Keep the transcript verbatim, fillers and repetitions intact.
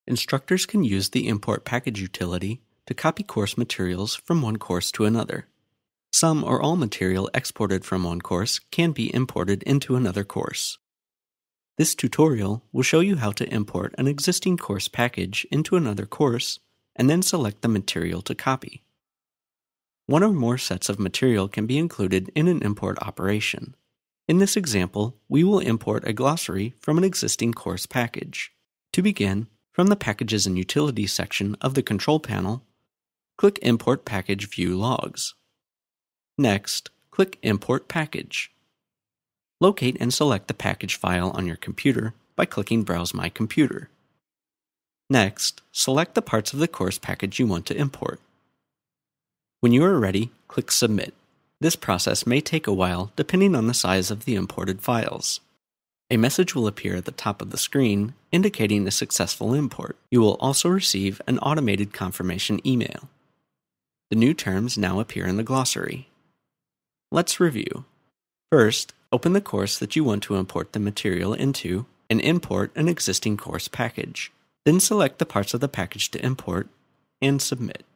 Instructors can use the Import Package utility to copy course materials from one course to another. Some or all material exported from one course can be imported into another course. This tutorial will show you how to import an existing course package into another course and then select the material to copy. One or more sets of material can be included in an import operation. In this example, we will import a glossary from an existing course package. To begin, from the Packages and Utilities section of the Control Panel, click Import Package View Logs. Next, click Import Package. Locate and select the package file on your computer by clicking Browse My Computer. Next, select the parts of the course package you want to import. When you are ready, click Submit. This process may take a while depending on the size of the imported files. A message will appear at the top of the screen indicating a successful import. You will also receive an automated confirmation email. The new terms now appear in the glossary. Let's review. First, open the course that you want to import the material into and import an existing course package. Then select the parts of the package to import and submit.